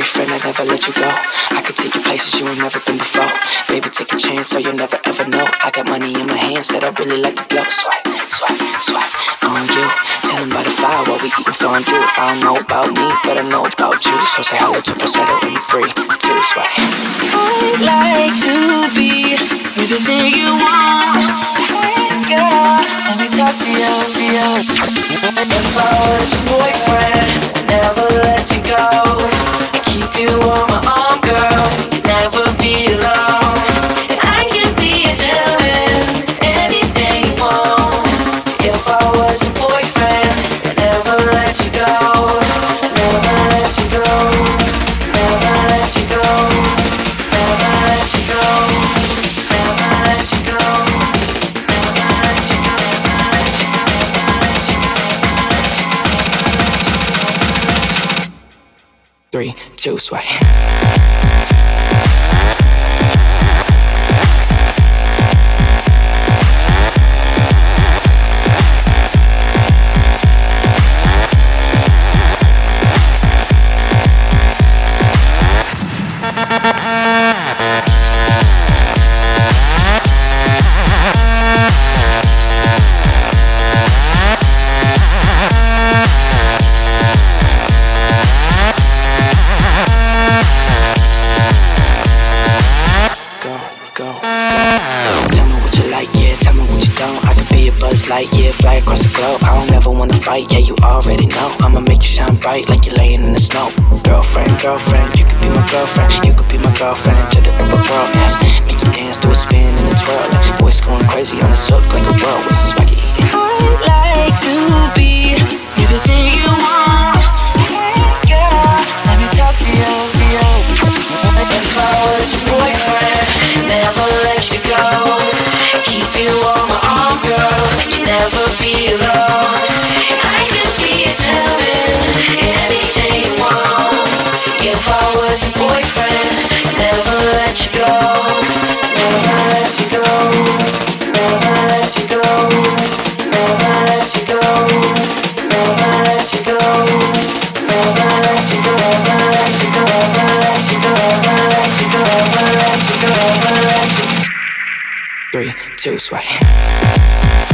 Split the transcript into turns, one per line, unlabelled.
boyfriend, I'd never let you go. I could take you places you ain't never been before. Baby, take a chance so you'll never ever know. I got money in my hands that I really like to blow. Swipe, swipe, swipe on you. Chillin' by the fire while we eatin' fondue. I don't know about me, but I know about you. So say hello to falsetto in 3, 2, swipe. I'd like to be everything you want. Hey girl, let me talk to you, to you. If I was your boyfriend, I'd never let you go. I keep you on my arm, girl. You'd never be alone. And I can be a gentleman, anything you want. If I was your boyfriend, I'd never let you go. Never let you go. Never let you go. Never let you go. Never let you go. Never let you go. Never let you go. Never let you go. Never let you go. 3, 2, swipe. Yeah, fly across the globe. I don't ever wanna fight, yeah, you already know. I'ma make you shine bright like you're laying in the snow. Girlfriend, girlfriend, you could be my girlfriend. You could be my girlfriend into the upper world, yes. Make you dance to a spin and a twirl. And voice going crazy on the silk like a whirlwind swaggy. I'd like to be everything you want. Hey girl, let me talk to you, to you. If I was your boyfriend, never let you go. Keep you on my arm, girl. Never be alone. I could be a gentleman, anything you want. If I was your boyfriend, never let you go. Never let you go. Never let you go. Never let you go. Never let you go. Never let you go. Never let you go. Never let you go. Never let you go. Never let you go. Never let you go. 3, 2, swipe.